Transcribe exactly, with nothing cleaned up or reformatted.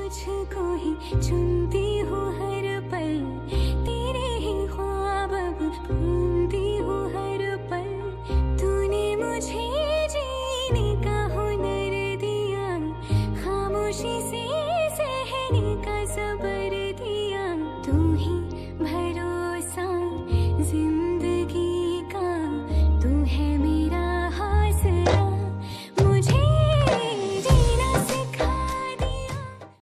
तुझको ही चुनती हूँ हर पल, तेरे ही ख्वाब अब